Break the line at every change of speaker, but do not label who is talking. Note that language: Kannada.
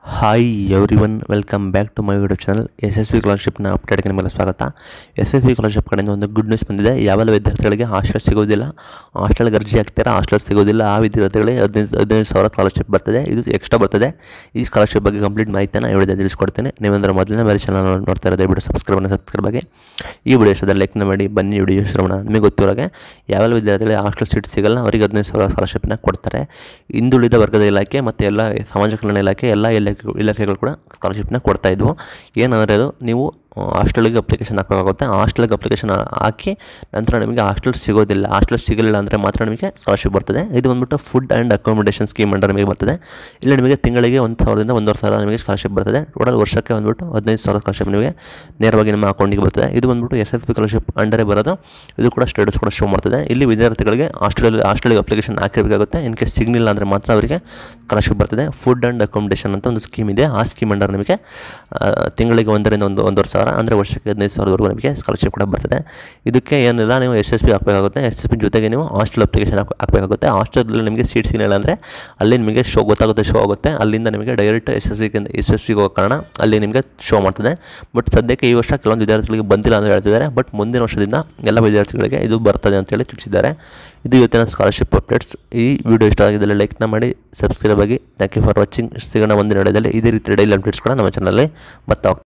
Hi everyone, welcome back to my YouTube channel. SSB ಸ್ಕಾಲರ್ಶಿಪ್ನ ಅಪ್ಡೇಟ್ಗೆ ನಿಮಗೆ ಸ್ವಾಗತ. SSB ಸ್ಕಾಲರ್ಶಿಪ್ ಕಡೆಯಿಂದ ಒಂದು ಗುಡ್ ನ್ಯೂಸ್ ಬಂದಿದೆ. ಯಾವೆಲ್ಲ ವಿದ್ಯಾರ್ಥಿಗಳಿಗೆ ಹಾಸ್ಟೆಲ್ ಸಿಗೋದಿಲ್ಲ, ಹಾಸ್ಟೆಲ್ಗೆ ಅರ್ಜಿ ಹಾಕ್ತೀರಾ, ಹಾಸ್ಟೆಲ್ ಸಿಗೋದಿಲ್ಲ, ಆ ವಿದ್ಯಾರ್ಥಿಗಳಿಗೆ 15,000 ಸ್ಕಾಲರ್ಶಿಪ್ ಬರ್ತದೆ. ಇದು ಎಕ್ಸ್ಟ್ರಾ ಬರ್ತದೆ. ಈ ಸ್ಕಾಲರ್ಶಿಪ್ ಬಗ್ಗೆ ಕಂಪ್ಲೀಟ್ ಮಾಹಿತಿಯನ್ನು ಈ ವಿಡಿಯೋದಲ್ಲಿ ತಿಳಿಸ್ಕೊಡ್ತೇನೆ. ನೀವಂದ್ರೆ ಮೊದಲನೇ ಬಾರಿ ಚಾನಲ್ ನೋಡ್ತಾ ಇರೋದು ವಿಡಿಯೋ ಸಬ್ಸ್ಕ್ರೈಬ್ ಆಗಿ ಈ ವಿಡಿಯೋ ಇಷ್ಟದಲ್ಲಿ ಲೈಕ್ನ ಮಾಡಿ. ಬನ್ನಿ ವಿಡಿಯೋ ಶ್ರವಣ. ನಿಮಗೆ ಗೊತ್ತಿರೋಗೆ ಯಾವೆಲ್ಲ ವಿದ್ಯಾರ್ಥಿಗಳಿಗೆ ಹಾಸ್ಟೆಲ್ ಸೀಟ್ ಸಿಗಲ್ಲ ಅವರಿಗೆ 15,000 ಸ್ಕಾಲರ್ಶಿಪ್ನ ಕೊಡ್ತಾರೆ. ಹಿಂದುಳಿದ ವರ್ಗದ ಇಲಾಖೆ ಮತ್ತು ಎಲ್ಲ ಸಮಾಜ ಕಲ್ಯಾಣ ಇಲಾಖೆ ಎಲ್ಲ ಇಲಾಖೆಗಳು ಕೂಡ ಸ್ಕಾಲರ್ಶಿಪ್ನ ಕೊಡ್ತಾ ಇದ್ವು. ಏನಂದರೆ ಅದು ನೀವು ಹಾಸ್ಟೆಲ್ಗೆ ಅಪ್ಲಿಕೇಶನ್ ಹಾಕಬೇಕಾಗುತ್ತೆ. ಹಾಸ್ಟೆಲ್ಗೆ ಅಪ್ಲಿಕೇಶನ್ ಹಾಕಿ ನಂತರ ನಿಮಗೆ ಹಾಸ್ಟೆಲ್ ಸಿಗೋದಿಲ್ಲ. ಹಾಸ್ಟೆಲ್ ಸಿಗಲಿಲ್ಲ ಅಂದರೆ ಮಾತ್ರ ನಿಮಗೆ ಸ್ಕಾಲರ್ಶಿಪ್ ಬರ್ತದೆ. ಇದು ಬಂದುಬಿಟ್ಟು food and accommodation scheme under ನಿಮಗೆ ಬರ್ತದೆ. ಇಲ್ಲಿ ನಿಮಗೆ ತಿಂಗಳಿಗೆ 1,000ದಿಂದ 1,500 ನಿಮಗೆ ಸ್ಕಾಲರ್ಶಿಪ್ ಬರ್ತದೆ. ಟೋಟಲ್ ವರ್ಷಕ್ಕೆ ಬಂದುಬಿಟ್ಟು 15,000 ಸ್ಕಾಲರ್ಶಿಪ್ ನಿಮಗೆ ನೇರವಾಗಿ ನಿಮ್ಮ ಅಕೌಂಟಿಗೆ ಬರ್ತದೆ. ಇದು ಬಂದುಬಿಟ್ಟು SSB ಸ್ಕಾಲರ್ಶಿಪ್ ಅಂಡರೇ ಬರೋದು. ಇದು ಕೂಡ ಸ್ಟೇಟಸ್ ಕೂಡ ಶೋ ಮಾಡ್ತದೆ. ಇಲ್ಲಿ ವಿದ್ಯಾರ್ಥಿಗಳಿಗೆ ಹಾಸ್ಟೆಲ್ಗೆ ಅಪ್ಲಿಕೇಶನ್ ಹಾಕಿರಬೇಕಾಗುತ್ತೆ. ಇನ್ ಕೇಸ್ ಸಿಗಲಿಲ್ಲ ಅಂದರೆ ಮಾತ್ರ ಅವರಿಗೆ ಸ್ಕಾಲರ್ಶಿಪ್ ಬರ್ತದೆ. ಫುಡ್ ಆ್ಯಂಡ್ ಅಕಾಮಿಡೇಷನ್ ಅಂತ ಒಂದು ಸ್ಕೀಮ್ ಇದೆ. ಆ ಸ್ಕೀಮ್ ಅಂಡರ್ ನಿಮಗೆ ತಿಂಗಳಿಗೆ 1,000ರಿಂದ 1,500 ಅಂದರೆ ವರ್ಷಕ್ಕೆ 15,000ವರೆಗೂ ನಿಮಗೆ ಸ್ಕಾಲರ್ಶಿಪ್ ಕೂಡ ಬರ್ತದೆ. ಇದಕ್ಕೆ ಏನಿಲ್ಲ, ನೀವು SSB ಹಾಕಬೇಕಾಗುತ್ತೆ. SSB ಜೊತೆಗೆ ನೀವು ಹಾಸ್ಟೆಲ್ ಅಪ್ಲಿಕೇಶನ್ ಹಾಕಬೇಕಾಗುತ್ತೆ. ಹಾಸ್ಟೆಲಲ್ಲಿ ನಿಮಗೆ ಸೀಟ್ ಸಿಗಲಿಲ್ಲ ಅಂದರೆ ಅಲ್ಲಿ ನಿಮಗೆ ಶೋ ಆಗುತ್ತೆ. ಅಲ್ಲಿಂದ ನಿಮಗೆ ಡೈರೆಕ್ಟ್ SSBಗೆ ಹೋಗೋ ಕಾರಣ ಅಲ್ಲಿ ನಿಮಗೆ ಶೋ ಮಾಡ್ತದೆ. ಬಟ್ ಸದ್ಯಕ್ಕೆ ಈ ವರ್ಷ ಕೆಲವೊಂದು ವಿದ್ಯಾರ್ಥಿಗಳಿಗೆ ಬಂದಿಲ್ಲ ಅಂತ ಹೇಳ್ತಿದ್ದಾರೆ. ಬಟ್ ಮುಂದಿನ ವರ್ಷದಿಂದ ಎಲ್ಲ ವಿದ್ಯಾರ್ಥಿಗಳಿಗೆ ಇದು ಬರ್ತದೆ ಅಂತೇಳಿ ತಿಳಿಸಿದ್ದಾರೆ. ಇದು ಇವತ್ತಿನ ಸ್ಕಾಲರ್ಶಿಪ್ ಅಪ್ಡೇಟ್ಸ್. ಈ ವಿಡಿಯೋ ಇಷ್ಟ ಆಗಿದ್ದಲ್ಲಿ ಲೈಕ್ನ ಮಾಡಿ, ಸಬ್ಸ್ಕ್ರೈಬ್ ಆಗಿ. Thank you for watching. ಸಿಗೋಣ ಮುಂದಿನ ವಿಡಿಯೋದಲ್ಲಿ ಇದೇ ರೀತಿ ಡೈಲಿ ಅಪ್ಡೇಟ್ಸ್ ಕೂಡ ನಮ್ಮ ಚಾನಲಲ್ಲಿ ಬರ್ತಾ